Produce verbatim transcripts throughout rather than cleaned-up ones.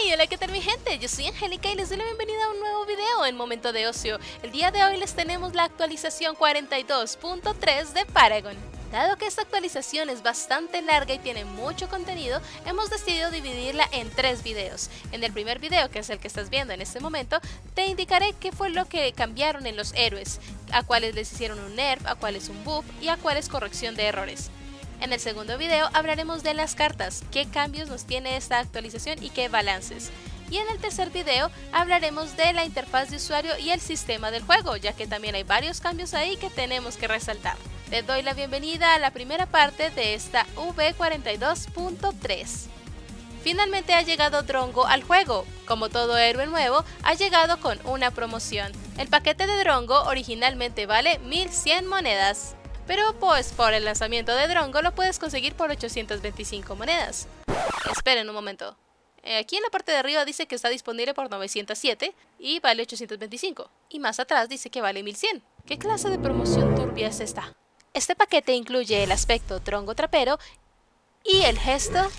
Hey, hola, ¿qué tal mi gente? Yo soy Angélica y les doy la bienvenida a un nuevo video en Momento de Ocio. El día de hoy les tenemos la actualización cuarenta y dos punto tres de Paragon. Dado que esta actualización es bastante larga y tiene mucho contenido, hemos decidido dividirla en tres videos. En el primer video, que es el que estás viendo en este momento, te indicaré qué fue lo que cambiaron en los héroes, a cuáles les hicieron un nerf, a cuáles un buff y a cuáles corrección de errores. En el segundo video hablaremos de las cartas, qué cambios nos tiene esta actualización y qué balances. Y en el tercer video hablaremos de la interfaz de usuario y el sistema del juego, ya que también hay varios cambios ahí que tenemos que resaltar. Les doy la bienvenida a la primera parte de esta V cuarenta y dos punto tres. Finalmente ha llegado Drongo al juego. Como todo héroe nuevo, ha llegado con una promoción. El paquete de Drongo originalmente vale mil cien monedas. Pero pues por el lanzamiento de Drongo lo puedes conseguir por ochocientas veinticinco monedas. Esperen un momento. Aquí en la parte de arriba dice que está disponible por novecientos siete y vale ochocientos veinticinco. Y más atrás dice que vale mil cien. ¿Qué clase de promoción turbia es esta? Este paquete incluye el aspecto Drongo trapero y el gesto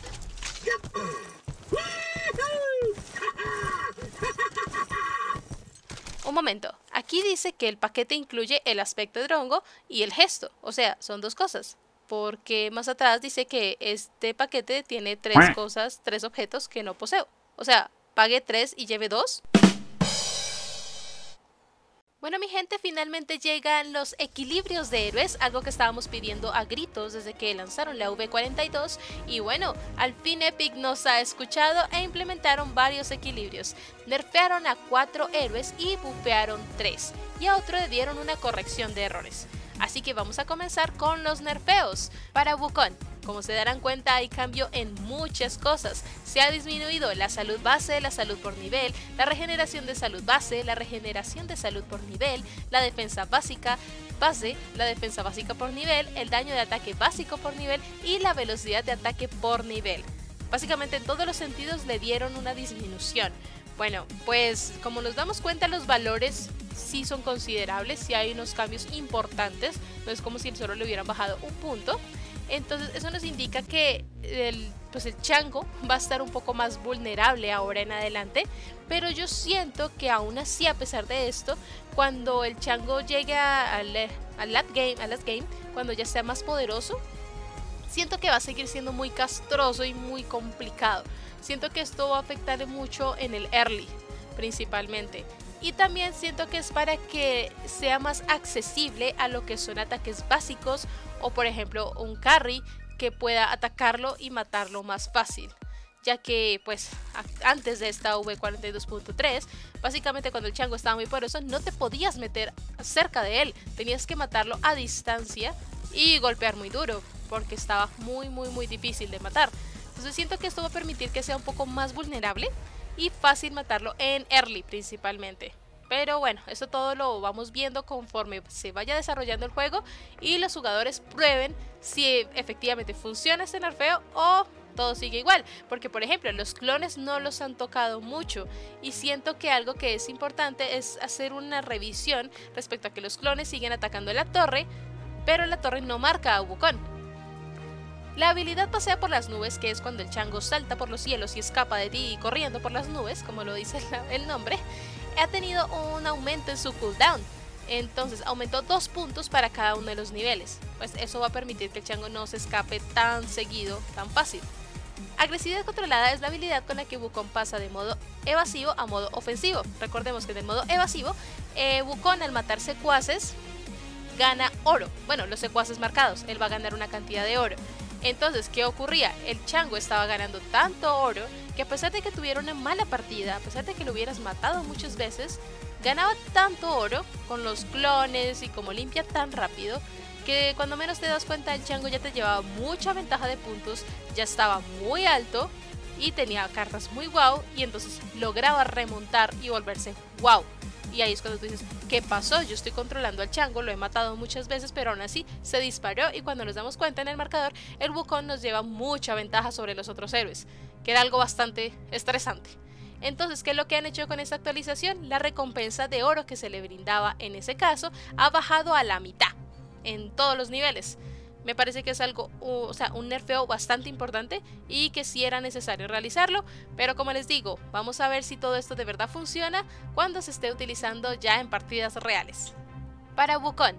Un momento, aquí dice que el paquete incluye el aspecto de Drongo y el gesto, o sea, son dos cosas. Porque más atrás dice que este paquete tiene tres cosas, tres objetos que no poseo. O sea, pague tres y lleve dos. Bueno mi gente, finalmente llegan los equilibrios de héroes, algo que estábamos pidiendo a gritos desde que lanzaron la V cuarenta y dos y bueno, al fin Epic nos ha escuchado e implementaron varios equilibrios. Nerfearon a cuatro héroes y bufearon tres y a otro le dieron una corrección de errores. Así que vamos a comenzar con los nerfeos. Para Wukong, como se darán cuenta, hay cambio en muchas cosas. Se ha disminuido la salud base, la salud por nivel, la regeneración de salud base, la regeneración de salud por nivel, la defensa básica base, la defensa básica por nivel, el daño de ataque básico por nivel y la velocidad de ataque por nivel. Básicamente en todos los sentidos le dieron una disminución. Bueno, pues como nos damos cuenta, los valores sí son considerables, sí hay unos cambios importantes, no es como si solo le hubieran bajado un punto. Entonces eso nos indica que el, pues el chango va a estar un poco más vulnerable ahora en adelante, pero yo siento que aún así, a pesar de esto, cuando el chango llegue al, al late game, al late game, cuando ya sea más poderoso, siento que va a seguir siendo muy castroso y muy complicado. Siento que esto va a afectarle mucho en el early, principalmente. Y también siento que es para que sea más accesible a lo que son ataques básicos o por ejemplo un carry que pueda atacarlo y matarlo más fácil. Ya que pues antes de esta V cuarenta y dos punto tres, básicamente cuando el chango estaba muy poderoso no te podías meter cerca de él. Tenías que matarlo a distancia y golpear muy duro porque estaba muy muy muy difícil de matar. Entonces siento que esto va a permitir que sea un poco más vulnerable y fácil matarlo en early principalmente. Pero bueno, esto todo lo vamos viendo conforme se vaya desarrollando el juego y los jugadores prueben si efectivamente funciona este nerfeo o todo sigue igual. Porque por ejemplo los clones no los han tocado mucho y siento que algo que es importante es hacer una revisión respecto a que los clones siguen atacando la torre, pero la torre no marca a Wukong. La habilidad pasea por las nubes, que es cuando el chango salta por los cielos y escapa de ti corriendo por las nubes, como lo dice el nombre, ha tenido un aumento en su cooldown. Entonces aumentó dos puntos para cada uno de los niveles. Pues eso va a permitir que el chango no se escape tan seguido, tan fácil. Agresividad controlada es la habilidad con la que Wukong pasa de modo evasivo a modo ofensivo. Recordemos que en el modo evasivo, eh, Wukong al matar secuaces gana oro. Bueno, los secuaces marcados, él va a ganar una cantidad de oro. Entonces, ¿qué ocurría? El chango estaba ganando tanto oro que a pesar de que tuviera una mala partida, a pesar de que lo hubieras matado muchas veces, ganaba tanto oro con los clones y como limpia tan rápido que cuando menos te das cuenta el chango ya te llevaba mucha ventaja de puntos, ya estaba muy alto y tenía cartas muy wow y entonces lograba remontar y volverse wow. Y ahí es cuando tú dices, ¿qué pasó? Yo estoy controlando al chango, lo he matado muchas veces, pero aún así se disparó y cuando nos damos cuenta en el marcador, el Wukong nos lleva mucha ventaja sobre los otros héroes, que era algo bastante estresante. Entonces, ¿qué es lo que han hecho con esta actualización? La recompensa de oro que se le brindaba en ese caso ha bajado a la mitad en todos los niveles. Me parece que es algo, o sea, un nerfeo bastante importante y que sí era necesario realizarlo, pero como les digo, vamos a ver si todo esto de verdad funciona cuando se esté utilizando ya en partidas reales. Para Wukong,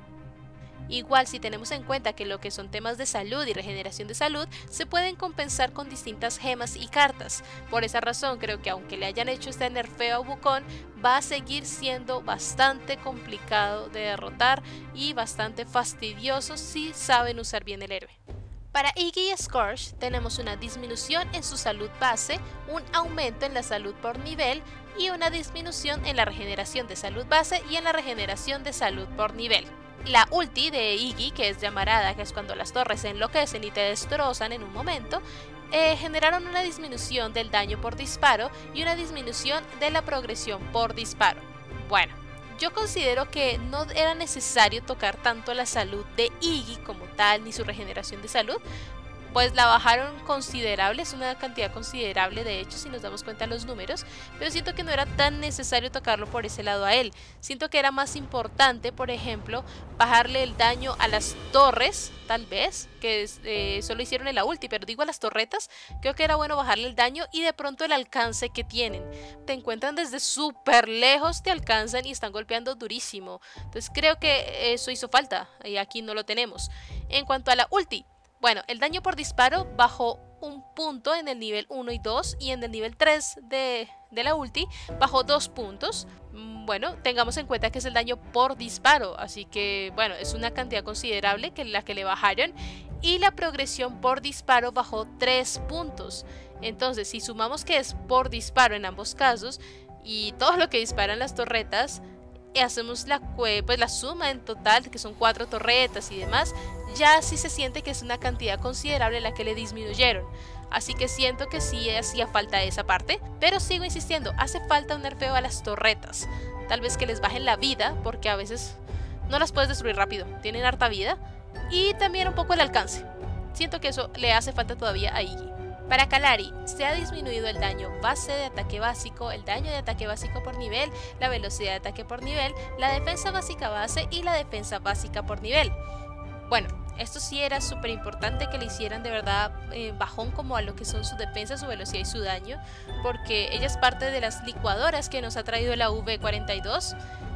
igual si tenemos en cuenta que lo que son temas de salud y regeneración de salud se pueden compensar con distintas gemas y cartas. Por esa razón creo que aunque le hayan hecho este nerfeo a Wukong, va a seguir siendo bastante complicado de derrotar y bastante fastidioso si saben usar bien el héroe. Para Iggy y Scourge tenemos una disminución en su salud base, un aumento en la salud por nivel y una disminución en la regeneración de salud base y en la regeneración de salud por nivel. La ulti de Iggy, que es llamarada, que es cuando las torres se enloquecen y te destrozan en un momento, eh, generaron una disminución del daño por disparo y una disminución de la progresión por disparo. Bueno, yo considero que no era necesario tocar tanto la salud de Iggy como tal, ni su regeneración de salud, pues la bajaron considerable, es una cantidad considerable de hecho si nos damos cuenta de los números, pero siento que no era tan necesario tocarlo por ese lado a él. Siento que era más importante, por ejemplo, bajarle el daño a las torres, tal vez, que eh, solo hicieron en la ulti, pero digo a las torretas, creo que era bueno bajarle el daño y de pronto el alcance que tienen. Te encuentran desde súper lejos, te alcanzan y están golpeando durísimo. Entonces creo que eso hizo falta y aquí no lo tenemos. En cuanto a la ulti, bueno, el daño por disparo bajó un punto en el nivel uno y dos y en el nivel tres de, de la ulti bajó dos puntos. Bueno, tengamos en cuenta que es el daño por disparo, así que bueno, es una cantidad considerable que la que le bajaron. Y la progresión por disparo bajó tres puntos. Entonces, si sumamos que es por disparo en ambos casos y todo lo que disparan las torretas, y hacemos la, pues, la suma en total, que son cuatro torretas y demás, ya sí se siente que es una cantidad considerable la que le disminuyeron. Así que siento que sí hacía falta esa parte, pero sigo insistiendo, hace falta un nerfeo a las torretas. Tal vez que les bajen la vida, porque a veces no las puedes destruir rápido, tienen harta vida, y también un poco el alcance. Siento que eso le hace falta todavía a Iggy. Para Kallari se ha disminuido el daño base de ataque básico, el daño de ataque básico por nivel, la velocidad de ataque por nivel, la defensa básica base y la defensa básica por nivel. Bueno, esto sí era súper importante que le hicieran de verdad eh, bajón como a lo que son su defensa, su velocidad y su daño, porque ella es parte de las licuadoras que nos ha traído la V cuarenta y dos.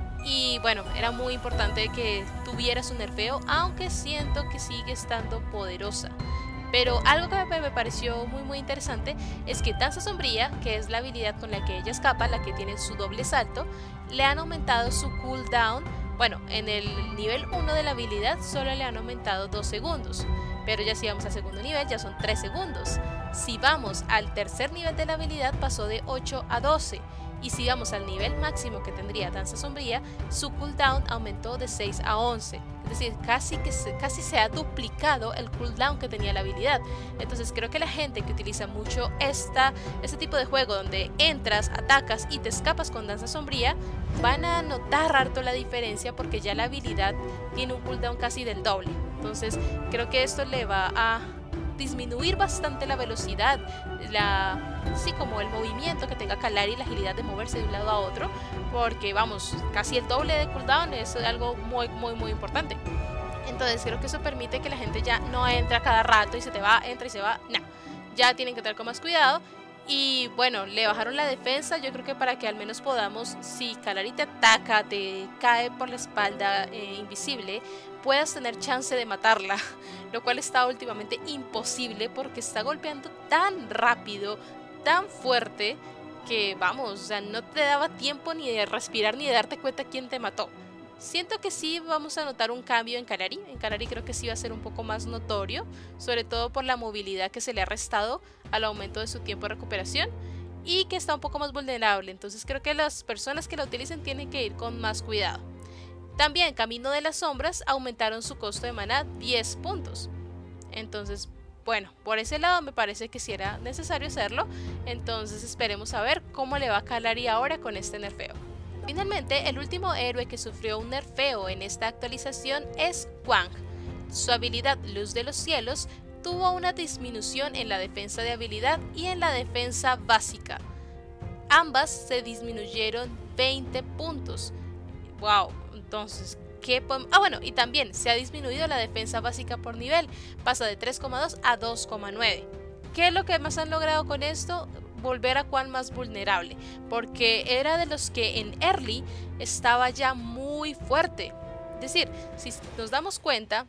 Y bueno, era muy importante que tuviera su nerfeo, aunque siento que sigue estando poderosa. Pero algo que me pareció muy muy interesante es que Danza Sombría, que es la habilidad con la que ella escapa, la que tiene su doble salto, le han aumentado su cooldown. Bueno, en el nivel uno de la habilidad solo le han aumentado dos segundos, pero ya si vamos al segundo nivel ya son tres segundos. Si vamos al tercer nivel de la habilidad pasó de ocho a doce. Y si vamos al nivel máximo que tendría Danza Sombría, su cooldown aumentó de seis a once. Es decir, casi, que se, casi se ha duplicado el cooldown que tenía la habilidad. Entonces creo que la gente que utiliza mucho esta, este tipo de juego donde entras, atacas y te escapas con Danza Sombría, van a notar harto la diferencia porque ya la habilidad tiene un cooldown casi del doble. Entonces creo que esto le va a disminuir bastante la velocidad, la, sí, como el movimiento que tenga Kallari y la agilidad de moverse de un lado a otro, porque vamos, casi el doble de cooldown es algo muy muy muy importante. Entonces creo que eso permite que la gente ya no entre a cada rato y se te va, entra y se va, no, ya tienen que tener con más cuidado. Y bueno, le bajaron la defensa, yo creo que para que al menos podamos, si Kallari te ataca, te cae por la espalda eh, invisible, puedas tener chance de matarla, lo cual está últimamente imposible porque está golpeando tan rápido, tan fuerte, que vamos, o sea, no te daba tiempo ni de respirar ni de darte cuenta quién te mató. Siento que sí vamos a notar un cambio en Kallari. En Kallari creo que sí va a ser un poco más notorio, sobre todo por la movilidad que se le ha restado al aumento de su tiempo de recuperación y que está un poco más vulnerable. Entonces creo que las personas que la utilicen tienen que ir con más cuidado. También Camino de las Sombras aumentaron su costo de maná diez puntos. Entonces, bueno, por ese lado me parece que sí era necesario hacerlo. Entonces esperemos a ver cómo le va a Kallari ahora con este nerfeo. Finalmente, el último héroe que sufrió un nerfeo en esta actualización es Hwang. Su habilidad Luz de los Cielos tuvo una disminución en la defensa de habilidad y en la defensa básica. Ambas se disminuyeron veinte puntos. Wow, entonces ¿Qué podemos? Ah, bueno, y también se ha disminuido la defensa básica por nivel, pasa de tres coma dos a dos coma nueve. ¿Qué es lo que más han logrado con esto? Volver a Quan más vulnerable, porque era de los que en early estaba ya muy fuerte. Es decir, si nos damos cuenta,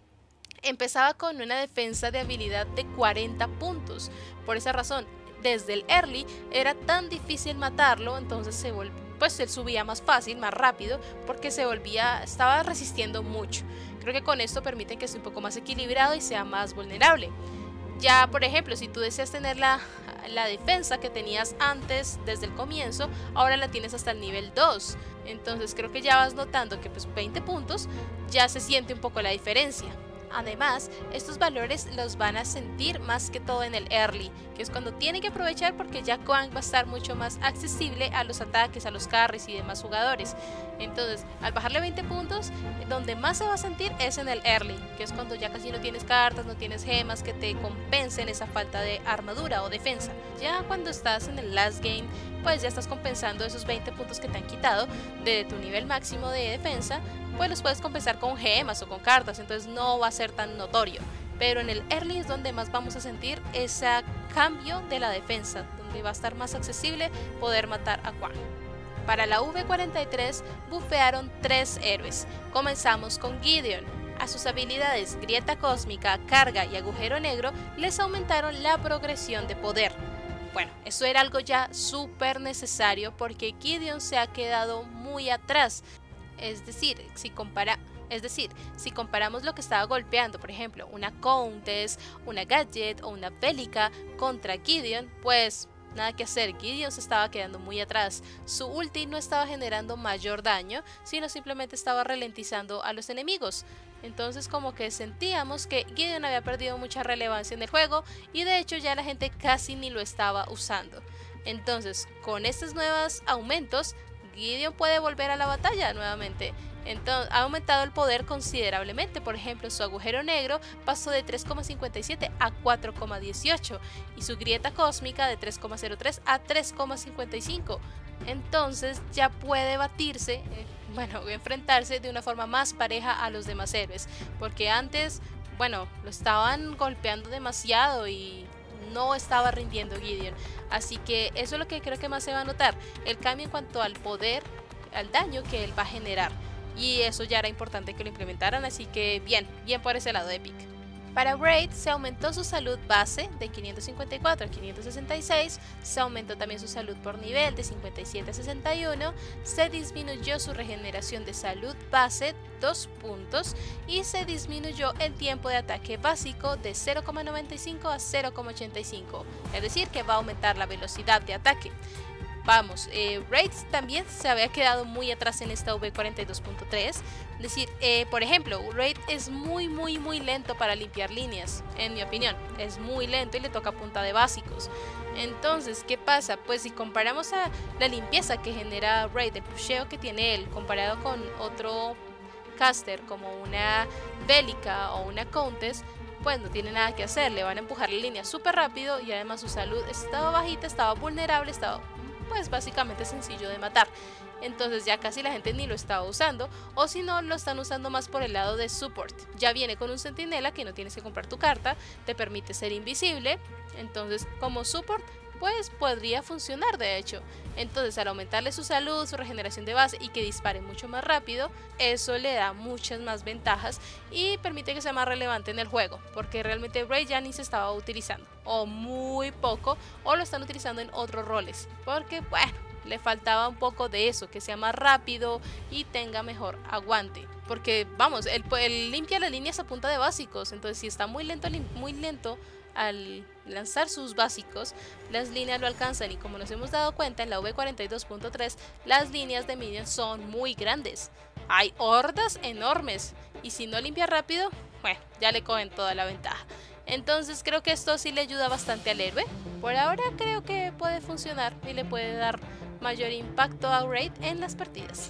empezaba con una defensa de habilidad de cuarenta puntos. Por esa razón, desde el early era tan difícil matarlo, entonces se volvió, pues él subía más fácil, más rápido, porque se volvía, estaba resistiendo mucho. Creo que con esto permite que esté un poco más equilibrado y sea más vulnerable. Ya, por ejemplo, si tú deseas tener la, la defensa que tenías antes desde el comienzo, ahora la tienes hasta el nivel dos. Entonces creo que ya vas notando que pues veinte puntos ya se siente un poco la diferencia. Además, estos valores los van a sentir más que todo en el early, que es cuando tienen que aprovechar porque ya Quan va a estar mucho más accesible a los ataques, a los carries y demás jugadores. Entonces, al bajarle veinte puntos, donde más se va a sentir es en el early, que es cuando ya casi no tienes cartas, no tienes gemas que te compensen esa falta de armadura o defensa. Ya cuando estás en el last game, pues ya estás compensando esos veinte puntos que te han quitado de tu nivel máximo de defensa, pues los puedes compensar con gemas o con cartas, entonces no va a ser tan notorio. Pero en el early es donde más vamos a sentir ese cambio de la defensa, donde va a estar más accesible poder matar a Quan. Para la V cuarenta y tres bufearon tres héroes. Comenzamos con Gideon. A sus habilidades Grieta Cósmica, Carga y Agujero Negro les aumentaron la progresión de poder. Bueno, eso era algo ya súper necesario porque Gideon se ha quedado muy atrás. Es decir, si compara, es decir, si comparamos lo que estaba golpeando, por ejemplo, una Countess, una Gadget o una Bélica contra Gideon, pues nada que hacer, Gideon se estaba quedando muy atrás. Su ulti no estaba generando mayor daño, sino simplemente estaba ralentizando a los enemigos. Entonces como que sentíamos que Gideon había perdido mucha relevancia en el juego y de hecho ya la gente casi ni lo estaba usando. Entonces con estos nuevos aumentos, Gideon puede volver a la batalla nuevamente. Entonces, ha aumentado el poder considerablemente. Por ejemplo, su agujero negro pasó de tres coma cincuenta y siete a cuatro coma dieciocho y su grieta cósmica de tres coma cero tres a tres coma cincuenta y cinco. Entonces ya puede batirse, eh, bueno, enfrentarse de una forma más pareja a los demás héroes, porque antes, bueno, lo estaban golpeando demasiado y no estaba rindiendo Gideon. Así que eso es lo que creo que más se va a notar, el cambio en cuanto al poder, al daño que él va a generar. Y eso ya era importante que lo implementaran, así que bien, bien por ese lado de Epic. Para Wraith se aumentó su salud base de quinientos cincuenta y cuatro a quinientos sesenta y seis, se aumentó también su salud por nivel de cincuenta y siete a sesenta y uno, se disminuyó su regeneración de salud base dos puntos y se disminuyó el tiempo de ataque básico de cero coma noventa y cinco a cero coma ochenta y cinco, es decir que va a aumentar la velocidad de ataque. Vamos, eh, Wraith también se había quedado muy atrás en esta V cuarenta y dos punto tres. Es decir, eh, por ejemplo, Wraith es muy muy muy lento para limpiar líneas, en mi opinión. Es muy lento y le toca punta de básicos. Entonces, ¿qué pasa? Pues si comparamos a la limpieza que genera Wraith, el pusheo que tiene él, comparado con otro caster como una Bélica o una Countess, pues no tiene nada que hacer. Le van a empujar la línea súper rápido y además su salud estaba bajita, estaba vulnerable, estaba pues básicamente sencillo de matar. Entonces ya casi la gente ni lo estaba usando, o si no lo están usando más por el lado de support. Ya viene con un centinela que no tienes que comprar tu carta, te permite ser invisible, entonces como support pues podría funcionar de hecho. Entonces al aumentarle su salud, su regeneración de base y que dispare mucho más rápido, eso le da muchas más ventajas y permite que sea más relevante en el juego, porque realmente Wraith ya ni se estaba utilizando, o muy poco, o lo están utilizando en otros roles, porque bueno, le faltaba un poco de eso, que sea más rápido y tenga mejor aguante. Porque vamos, él, él limpia las líneas a punta de básicos, entonces si está muy lento, muy lento al lanzar sus básicos, las líneas lo alcanzan y como nos hemos dado cuenta en la V cuarenta y dos punto tres, las líneas de minions son muy grandes. Hay hordas enormes y si no limpia rápido, bueno, ya le cogen toda la ventaja. Entonces creo que esto sí le ayuda bastante al héroe. Por ahora creo que puede funcionar y le puede dar mayor impacto a Wraith en las partidas.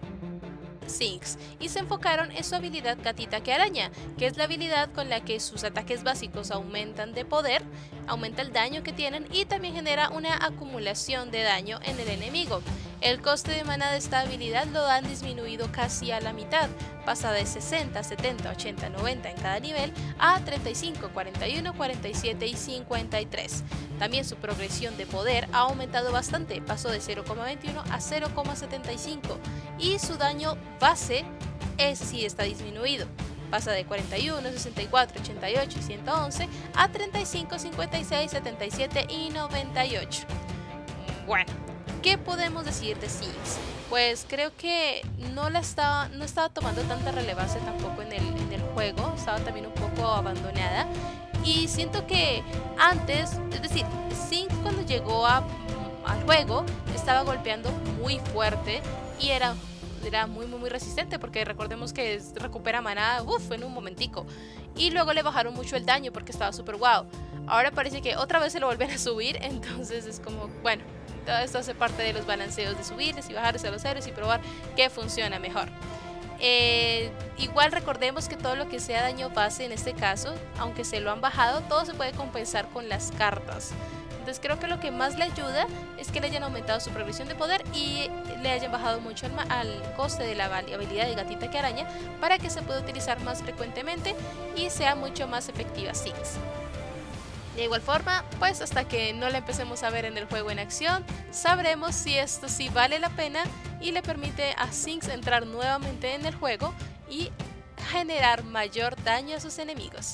Sinks, y se enfocaron en su habilidad Gatita que Araña, que es la habilidad con la que sus ataques básicos aumentan de poder, aumenta el daño que tienen y también genera una acumulación de daño en el enemigo. El coste de maná de esta habilidad lo han disminuido casi a la mitad, pasa de sesenta, setenta, ochenta, noventa en cada nivel a treinta y cinco, cuarenta y uno, cuarenta y siete y cincuenta y tres. También su progresión de poder ha aumentado bastante, pasó de cero coma veintiuno a cero coma setenta y cinco, y su daño base ese sí está disminuido. Pasa de cuarenta y uno, sesenta y cuatro, ochenta y ocho y ciento once a treinta y cinco, cincuenta y seis, setenta y siete y noventa y ocho. Bueno, ¿qué podemos decir de Jinx? Pues creo que no la estaba, no estaba tomando tanta relevancia tampoco en el, en el juego, estaba también un poco abandonada. Y siento que antes, es decir, Jinx cuando llegó a, al juego estaba golpeando muy fuerte y era... era muy muy muy resistente, porque recordemos que recupera maná uff, en un momentico, y luego le bajaron mucho el daño porque estaba súper guau. Ahora parece que otra vez se lo vuelven a subir, entonces es como, bueno, todo esto hace parte de los balanceos de subirles y bajarles a los héroes y probar qué funciona mejor. Eh, igual recordemos que todo lo que sea daño base en este caso, aunque se lo han bajado, todo se puede compensar con las cartas. Entonces creo que lo que más le ayuda es que le hayan aumentado su progresión de poder y le hayan bajado mucho al, al coste de la habilidad de gatita que araña, para que se pueda utilizar más frecuentemente y sea mucho más efectiva Jinx. De igual forma, pues hasta que no la empecemos a ver en el juego en acción, sabremos si esto sí vale la pena y le permite a Jinx entrar nuevamente en el juego y generar mayor daño a sus enemigos.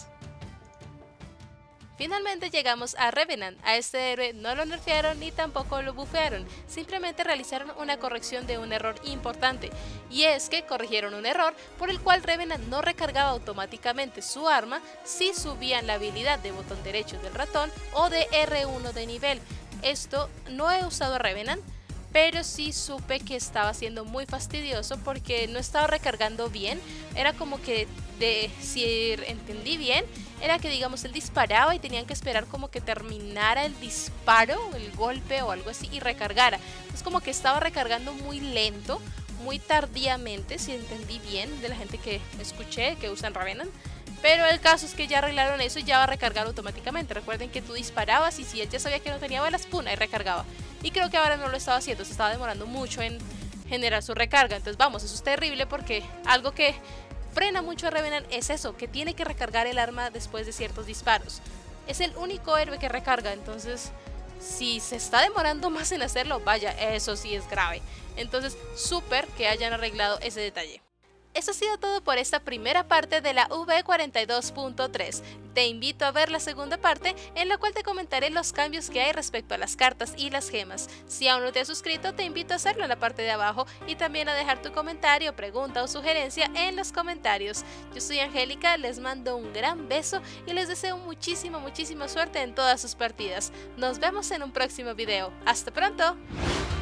Finalmente llegamos a Revenant. A este héroe no lo nerfearon ni tampoco lo bufearon, simplemente realizaron una corrección de un error importante, y es que corrigieron un error por el cual Revenant no recargaba automáticamente su arma si subían la habilidad de botón derecho del ratón o de R uno de nivel. Esto no he usado a Revenant, pero sí supe que estaba siendo muy fastidioso porque no estaba recargando bien. Era como que, de, si entendí bien, era que digamos él disparaba y tenían que esperar como que terminara el disparo, el golpe o algo así, y recargara. Es como que estaba recargando muy lento, muy tardíamente, si entendí bien de la gente que escuché que usan Revenant. Pero el caso es que ya arreglaron eso y ya va a recargar automáticamente. Recuerden que tú disparabas y si él ya sabía que no tenía balas, pum, ahí recargaba. Y creo que ahora no lo estaba haciendo, se estaba demorando mucho en generar su recarga. Entonces vamos, eso es terrible, porque algo que frena mucho a Revenant es eso, que tiene que recargar el arma después de ciertos disparos. Es el único héroe que recarga, entonces si se está demorando más en hacerlo, vaya, eso sí es grave. Entonces súper que hayan arreglado ese detalle. Eso ha sido todo por esta primera parte de la V cuarenta y dos punto tres. Te invito a ver la segunda parte, en la cual te comentaré los cambios que hay respecto a las cartas y las gemas. Si aún no te has suscrito, te invito a hacerlo en la parte de abajo y también a dejar tu comentario, pregunta o sugerencia en los comentarios. Yo soy Angélica, les mando un gran beso y les deseo muchísima muchísima suerte en todas sus partidas. Nos vemos en un próximo video. ¡Hasta pronto!